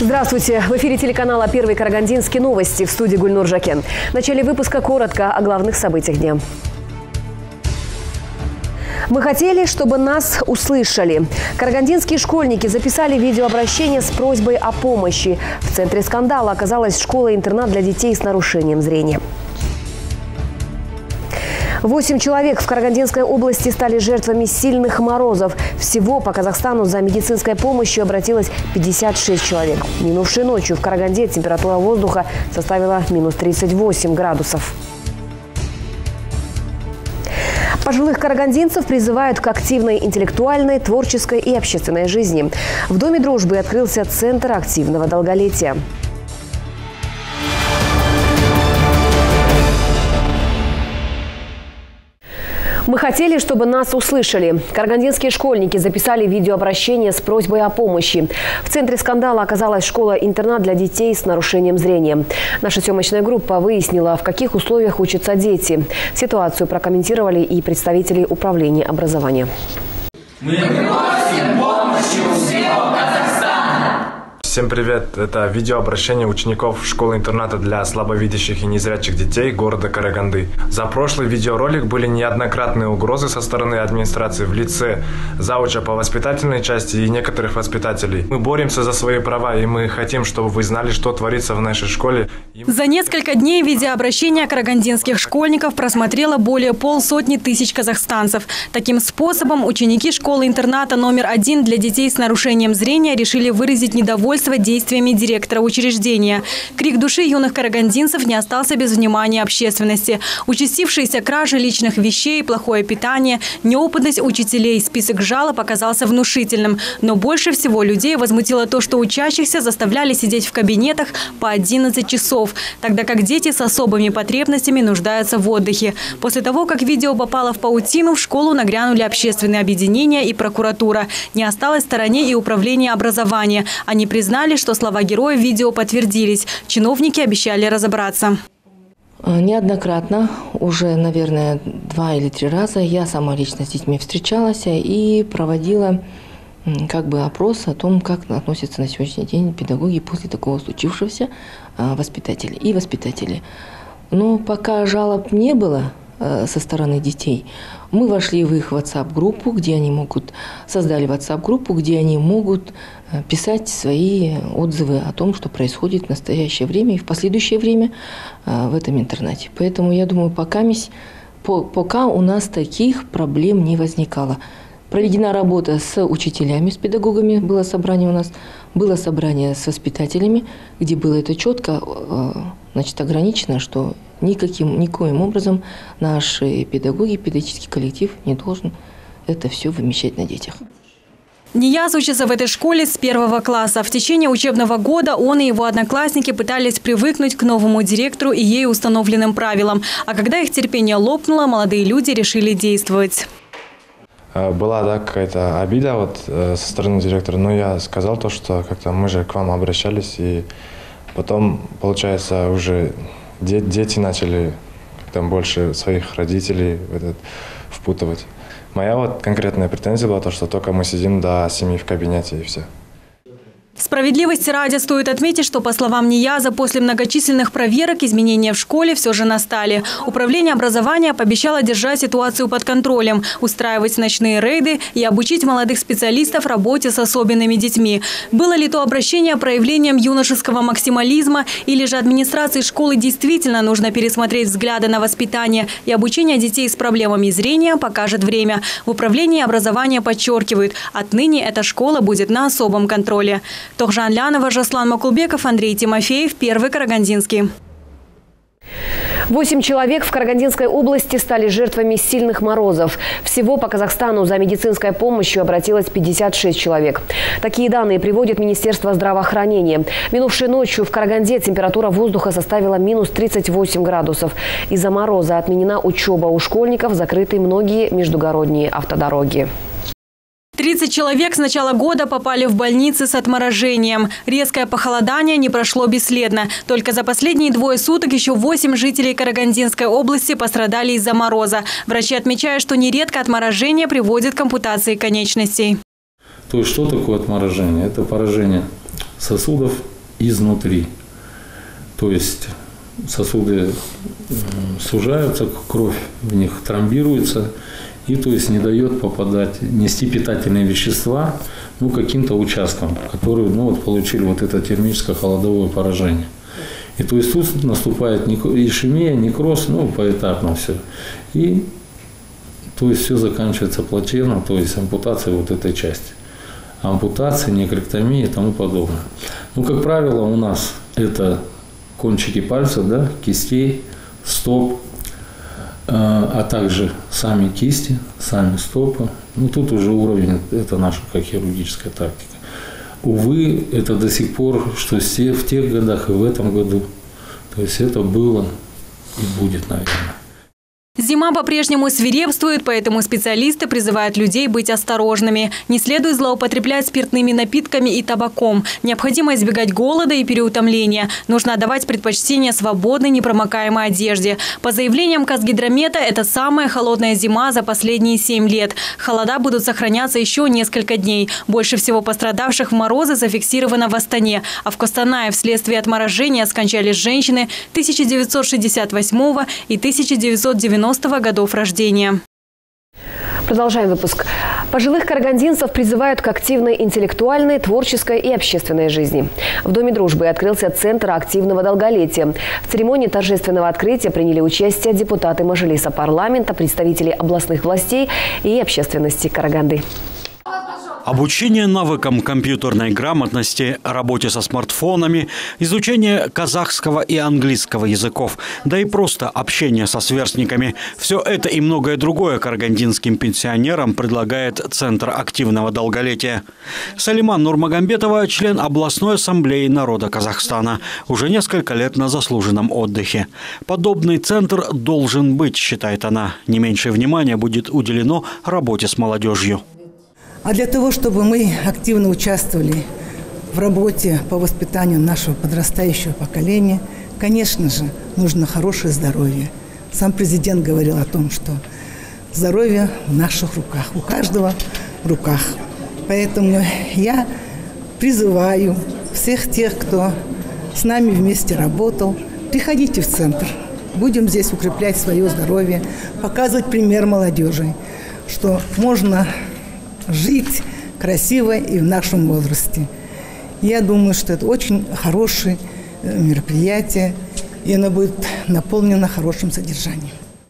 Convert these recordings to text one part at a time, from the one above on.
Здравствуйте! В эфире телеканала «Первый Карагандинский новости», в студии Гульнур Жакен. В начале выпуска коротко о главных событиях дня. Мы хотели, чтобы нас услышали. Карагандинские школьники записали видеообращение с просьбой о помощи. В центре скандала оказалась школа-интернат для детей с нарушением зрения. 8 человек в Карагандинской области стали жертвами сильных морозов. Всего по Казахстану за медицинской помощью обратилось 56 человек. Минувшей ночью в Караганде температура воздуха составила минус 38 градусов. Пожилых карагандинцев призывают к активной интеллектуальной, творческой и общественной жизни. В Доме дружбы открылся Центр активного долголетия. Мы хотели, чтобы нас услышали. Карагандинские школьники записали видеообращение с просьбой о помощи. В центре скандала оказалась школа-интернат для детей с нарушением зрения. Наша съемочная группа выяснила, в каких условиях учатся дети. Ситуацию прокомментировали и представители управления образования. Мы просим помощи у всего Казахстана! Всем привет! Это видеообращение учеников школы-интерната для слабовидящих и незрячих детей города Караганды. За прошлый видеоролик были неоднократные угрозы со стороны администрации в лице зауча по воспитательной части и некоторых воспитателей. Мы боремся за свои права, и мы хотим, чтобы вы знали, что творится в нашей школе. За несколько дней видеообращения карагандинских школьников просмотрело более 500 тысяч казахстанцев. Таким способом ученики школы-интерната номер 1 для детей с нарушением зрения решили выразить недовольство действиями директора учреждения. Крик души юных карагандинцев не остался без внимания общественности. Участившиеся кражи личных вещей, плохое питание, неопытность учителей. Список жалоб оказался внушительным. Но больше всего людей возмутило то, что учащихся заставляли сидеть в кабинетах по 11 часов, тогда как дети с особыми потребностями нуждаются в отдыхе. После того, как видео попало в паутину, в школу нагрянули общественные объединения и прокуратура. Не осталось в стороне и управление образования. Они признали, что слова героя в видео подтвердились. Чиновники обещали разобраться. Неоднократно, уже, наверное, 2 или 3 раза я сама лично с детьми встречалась и проводила опрос о том, как относятся на сегодняшний день педагоги после такого случившегося, воспитатели и воспитатели. Но пока жалоб не было со стороны детей, мы вошли в их WhatsApp-группу, где они могут, создали WhatsApp-группу, где они могут писать свои отзывы о том, что происходит в настоящее время и в последующее время в этом интернате. Поэтому я думаю, пока у нас таких проблем не возникало. Проведена работа с учителями, с педагогами, было собрание у нас, было собрание с воспитателями, где было это четко ограничено, что никоим образом наши педагоги, педагогический коллектив не должен это все вымещать на детях. Нияз учится в этой школе с 1 класса. В течение учебного года он и его одноклассники пытались привыкнуть к новому директору и ей установленным правилам. А когда их терпение лопнуло, молодые люди решили действовать. Была какая-то обида со стороны директора, но я сказал то, что как-то мы же к вам обращались, и потом, получается, уже дети начали больше своих родителей впутывать. Моя конкретная претензия была то, что только мы сидим до 7 в кабинете и все. Справедливости ради стоит отметить, что, по словам Нияза, после многочисленных проверок изменения в школе все же настали. Управление образования пообещало держать ситуацию под контролем, устраивать ночные рейды и обучить молодых специалистов работе с особенными детьми. Было ли то обращение проявлением юношеского максимализма, или же администрации школы действительно нужно пересмотреть взгляды на воспитание и обучение детей с проблемами зрения, покажет время. В управлении образования подчеркивают, отныне эта школа будет на особом контроле. Тохжан Лянова, Жаслан Макулбеков, Андрей Тимофеев, Первый Карагандинский. 8 человек в Карагандинской области стали жертвами сильных морозов. Всего по Казахстану за медицинской помощью обратилось 56 человек. Такие данные приводит Министерство здравоохранения. Минувшей ночью в Караганде температура воздуха составила минус 38 градусов. Из-за мороза отменена учеба у школьников, закрыты многие междугородние автодороги. 30 человек с начала года попали в больницы с отморожением. Резкое похолодание не прошло бесследно. Только за последние 2 суток еще 8 жителей Карагандинской области пострадали из-за мороза. Врачи отмечают, что нередко отморожение приводит к ампутации конечностей. То есть что такое отморожение? Это поражение сосудов изнутри. То есть сосуды сужаются, кровь в них тромбируется, и то есть не дает попадать, нести питательные вещества каким-то участкам, которые получили вот это термическое холодовое поражение. И то есть тут наступает ишемия, некроз, поэтапно все. И то есть все заканчивается плачевно, то есть ампутацией вот этой части. Ампутация, некректомия и тому подобное. Как правило, у нас это кончики пальцев, кистей, стоп, а также сами кисти, сами стопы. Тут уже уровень, это наша как хирургическая тактика. Увы, это до сих пор, что в тех годах и в этом году. То есть это было и будет, наверное. Зима по-прежнему свирепствует, поэтому специалисты призывают людей быть осторожными. Не следует злоупотреблять спиртными напитками и табаком. Необходимо избегать голода и переутомления. Нужно отдавать предпочтение свободной, непромокаемой одежде. По заявлениям Казгидромета, это самая холодная зима за последние 7 лет. Холода будут сохраняться еще несколько дней. Больше всего пострадавших в морозы зафиксировано в Астане. А в Костанае вследствие отморожения скончались женщины 1968 и 1990 годов рождения. Продолжаем выпуск. Пожилых карагандинцев призывают к активной интеллектуальной, творческой и общественной жизни. В Доме дружбы открылся Центр активного долголетия. В церемонии торжественного открытия приняли участие депутаты Мажилиса парламента, представители областных властей и общественности Караганды. Обучение навыкам компьютерной грамотности, работе со смартфонами, изучение казахского и английского языков, да и просто общение со сверстниками. Все это и многое другое карагандинским пенсионерам предлагает Центр активного долголетия. Салиман Нурмагомбетова – член областной ассамблеи народа Казахстана. Уже несколько лет на заслуженном отдыхе. Подобный центр должен быть, считает она. Не меньшее внимание будет уделено работе с молодежью. А для того, чтобы мы активно участвовали в работе по воспитанию нашего подрастающего поколения, конечно же, нужно хорошее здоровье. Сам президент говорил о том, что здоровье в наших руках, у каждого в руках. Поэтому я призываю всех тех, кто с нами вместе работал, приходите в центр. Будем здесь укреплять свое здоровье, показывать пример молодежи, что можно жить красиво и в нашем возрасте. Я думаю, что это очень хорошее мероприятие, и оно будет наполнено хорошим содержанием.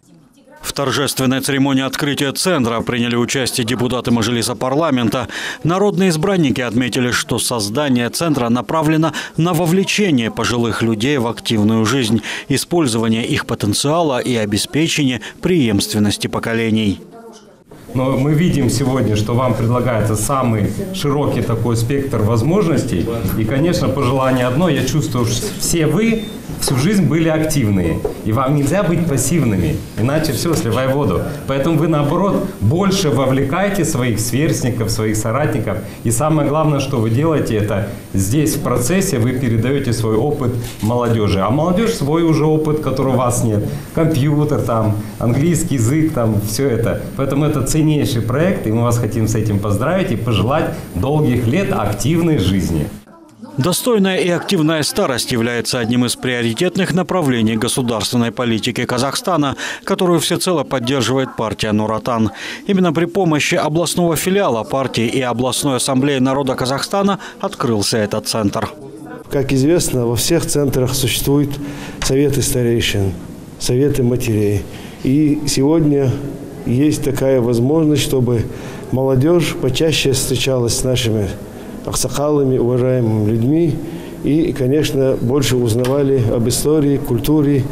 В торжественной церемонии открытия центра приняли участие депутаты Мажилиса парламента. Народные избранники отметили, что создание центра направлено на вовлечение пожилых людей в активную жизнь, использование их потенциала и обеспечение преемственности поколений. Но мы видим сегодня, что вам предлагается самый широкий такой спектр возможностей. И, конечно, пожелание одно. Я чувствую, что все вы всю жизнь были активные. И вам нельзя быть пассивными, иначе все, сливай воду. Поэтому вы, наоборот, больше вовлекаете своих сверстников, своих соратников. И самое главное, что вы делаете, это здесь в процессе вы передаете свой опыт молодежи. А молодежь свой уже опыт, которого у вас нет. Компьютер, английский язык, все это. Поэтому это ценнейший проект, и мы вас хотим с этим поздравить и пожелать долгих лет активной жизни. Достойная и активная старость является одним из приоритетных направлений государственной политики Казахстана, которую всецело поддерживает партия Нур-Отан. Именно при помощи областного филиала партии и областной ассамблеи народа Казахстана открылся этот центр. Как известно, во всех центрах существуют советы старейшин, советы матерей. И сегодня есть такая возможность, чтобы молодежь почаще встречалась с нашими аксакалами, уважаемыми людьми и, конечно, больше узнавали об истории, культуре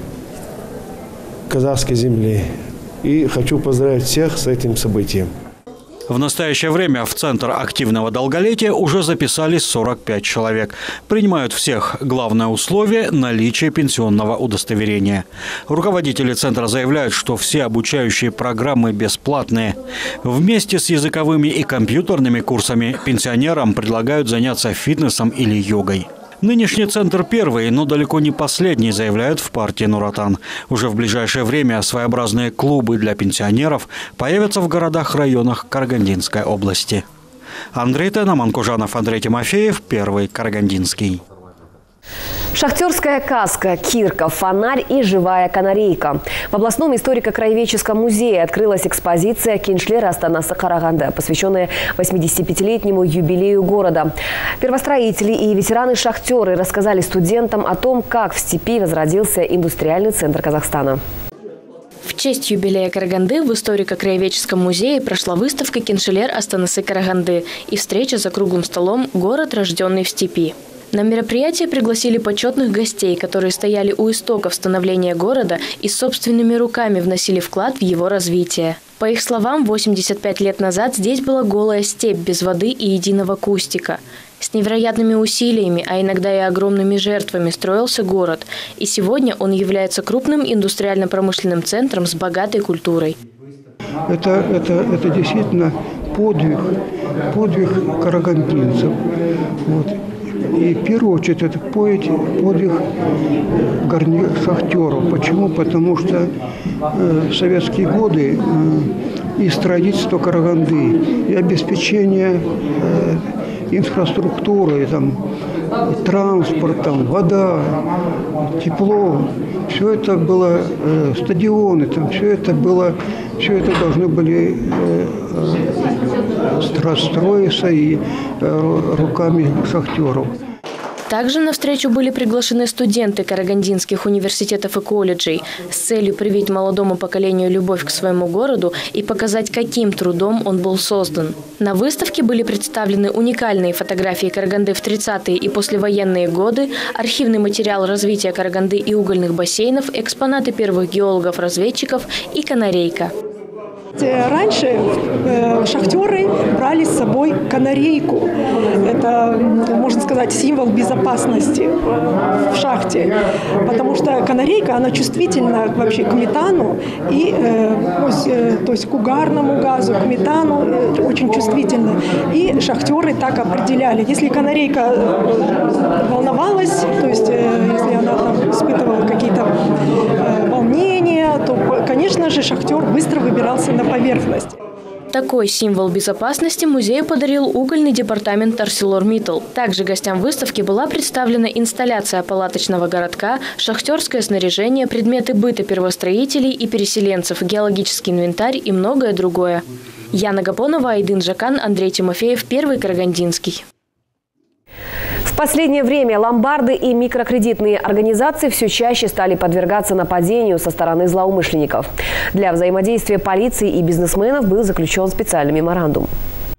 казахской земли. И хочу поздравить всех с этим событием. В настоящее время в Центр активного долголетия уже записались 45 человек. Принимают всех. Главное условие – наличие пенсионного удостоверения. Руководители Центра заявляют, что все обучающие программы бесплатные. Вместе с языковыми и компьютерными курсами пенсионерам предлагают заняться фитнесом или йогой. Нынешний центр первый, но далеко не последний, заявляют в партии Нур-Отан. Уже в ближайшее время своеобразные клубы для пенсионеров появятся в городах-районах Карагандинской области. Андрей Тен, Аман Кужанов, Андрей Тимофеев, Первый Карагандинский. Шахтерская каска, кирка, фонарь и живая канарейка. В областном историко-краеведческом музее открылась экспозиция «Киншлер Астанасы Караганды», посвященная 85-летнему юбилею города. Первостроители и ветераны-шахтеры рассказали студентам о том, как в степи возродился индустриальный центр Казахстана. В честь юбилея Караганды в историко-краеведческом музее прошла выставка «Киншлер Астанасы Караганды» и встреча за круглым столом «Город, рожденный в степи». На мероприятие пригласили почетных гостей, которые стояли у истоков становления города и собственными руками вносили вклад в его развитие. По их словам, 85 лет назад здесь была голая степь без воды и единого кустика. С невероятными усилиями, а иногда и огромными жертвами строился город. И сегодня он является крупным индустриально-промышленным центром с богатой культурой. Это действительно подвиг карагандинцев. Вот. И в первую очередь это подвиг шахтеров. Почему? Потому что в советские годы и строительство Караганды, и обеспечение инфраструктуры, транспорт, вода, тепло, все это было, стадионы, все это должны были строиться и руками шахтеров. Также на встречу были приглашены студенты карагандинских университетов и колледжей с целью привить молодому поколению любовь к своему городу и показать, каким трудом он был создан. На выставке были представлены уникальные фотографии Караганды в 30-е и послевоенные годы, архивный материал развития Караганды и угольных бассейнов, экспонаты первых геологов-разведчиков и канарейка. Раньше шахтеры брали с собой канарейку. Это, можно сказать, символ безопасности в шахте. Потому что канарейка, она чувствительна вообще к метану, и, то есть к угарному газу, к метану очень чувствительна. И шахтеры так определяли. Если канарейка волновалась, то есть если она испытывала какие-то волнения, то, конечно же, шахтер быстро выбирался на поверхность. Такой символ безопасности музею подарил угольный департамент ArcelorMittal. Также гостям выставки была представлена инсталляция палаточного городка, шахтерское снаряжение, предметы быта первостроителей и переселенцев, геологический инвентарь и многое другое. Яна Гапонова, Айдын Жакан, Андрей Тимофеев, Первый Карагандинский. В последнее время ломбарды и микрокредитные организации все чаще стали подвергаться нападению со стороны злоумышленников. Для взаимодействия полиции и бизнесменов был заключен специальный меморандум.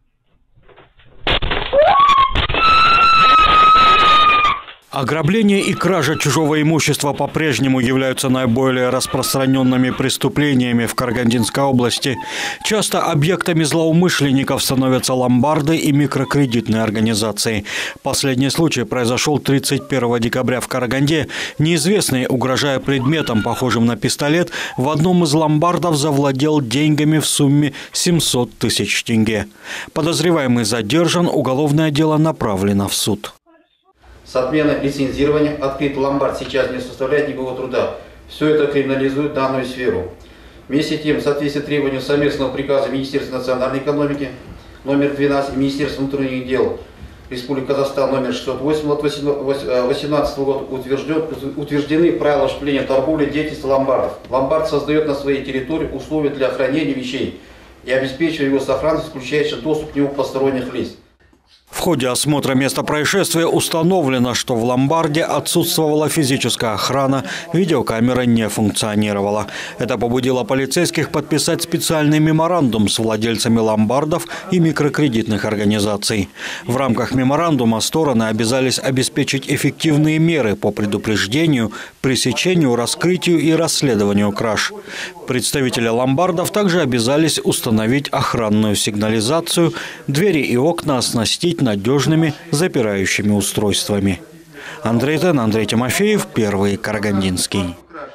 Ограбление и кража чужого имущества по-прежнему являются наиболее распространенными преступлениями в Карагандинской области. Часто объектами злоумышленников становятся ломбарды и микрокредитные организации. Последний случай произошел 31 декабря в Караганде. Неизвестный, угрожая предметом, похожим на пистолет, в одном из ломбардов завладел деньгами в сумме 700 тысяч тенге. Подозреваемый задержан, уголовное дело направлено в суд. С отменой лицензирования открыть ломбард сейчас не составляет никакого труда. Все это криминализует данную сферу. Вместе с тем, в соответствии с требованием совместного приказа Министерства национальной экономики номер 12 и Министерства внутренних дел Республики Казахстан номер 608 от 2018 года утверждены правила осуществления торговли и деятельности ломбардов. Ломбард создает на своей территории условия для хранения вещей и обеспечивает его сохранность, включающий доступ к нему посторонних лиц. В ходе осмотра места происшествия установлено, что в ломбарде отсутствовала физическая охрана, видеокамера не функционировала. Это побудило полицейских подписать специальный меморандум с владельцами ломбардов и микрокредитных организаций. В рамках меморандума стороны обязались обеспечить эффективные меры по предупреждению, пресечению, раскрытию и расследованию краж. Представители ломбардов также обязались установить охранную сигнализацию, двери и окна оснастить надежными запирающими устройствами. Андрей Тен, Андрей Тимофеев, Первый Карагандинский.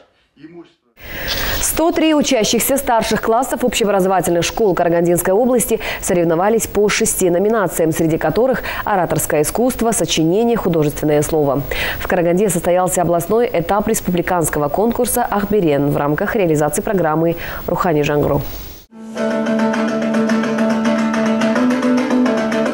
103 учащихся старших классов общеобразовательных школ Карагандинской области соревновались по 6 номинациям, среди которых ораторское искусство, сочинение, художественное слово. В Караганде состоялся областной этап республиканского конкурса «Ахберен» в рамках реализации программы «Рухани Жаңғыру».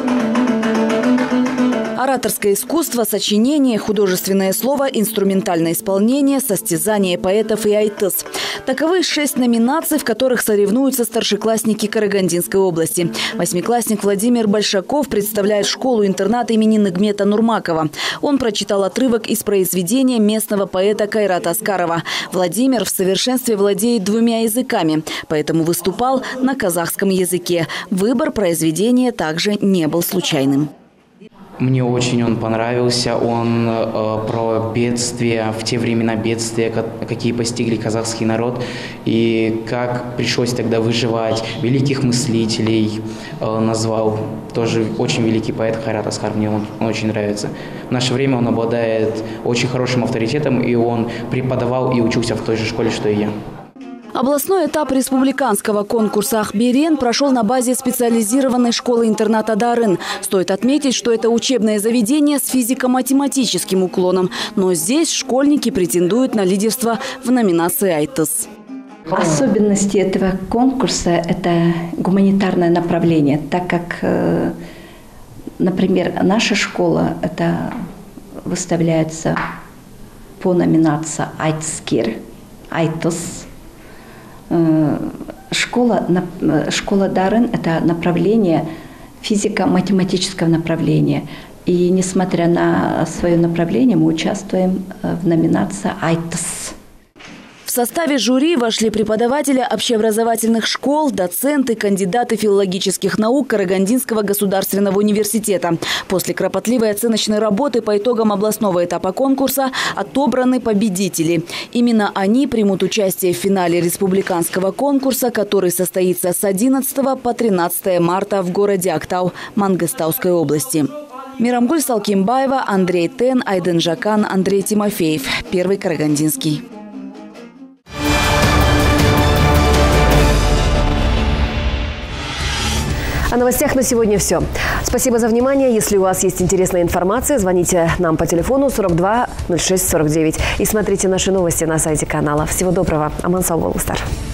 ораторское искусство, сочинение, художественное слово, инструментальное исполнение, состязание поэтов и айтыс. Таковы 6 номинаций, в которых соревнуются старшеклассники Карагандинской области. Восьмиклассник Владимир Большаков представляет школу-интернат имени Нигмета Нурмакова. Он прочитал отрывок из произведения местного поэта Кайрата Аскарова. Владимир в совершенстве владеет 2 языками, поэтому выступал на казахском языке. Выбор произведения также не был случайным. Мне очень он понравился. Он про бедствия, в те времена бедствия, какие постигли казахский народ, и как пришлось тогда выживать. Великих мыслителей назвал. Тоже очень великий поэт Кайрат Аскар, мне он очень нравится. В наше время он обладает очень хорошим авторитетом, и он преподавал и учился в той же школе, что и я. Областной этап республиканского конкурса «Ахберен» прошел на базе специализированной школы-интерната «Дарын». Стоит отметить, что это учебное заведение с физико-математическим уклоном. Но здесь школьники претендуют на лидерство в номинации «Айтыс». Особенности этого конкурса – это гуманитарное направление, так как, например, наша школа это выставляется по номинации «Айтскир», «Айтыс». Школа Дарын – это направление, физико-математического направления. И несмотря на свое направление, мы участвуем в номинации «Айтыс». В составе жюри вошли преподаватели общеобразовательных школ, доценты, кандидаты филологических наук Карагандинского государственного университета. После кропотливой оценочной работы по итогам областного этапа конкурса отобраны победители. Именно они примут участие в финале республиканского конкурса, который состоится с 11 по 13 марта в городе Актау Мангыстауской области. Мирамгуль Салкимбаева, Андрей Тен, Айден Жакан, Андрей Тимофеев. Первый Карагандинский. О новостях на сегодня все. Спасибо за внимание. Если у вас есть интересная информация, звоните нам по телефону 42 06 49 и смотрите наши новости на сайте канала. Всего доброго. Аман сау болыңыздар.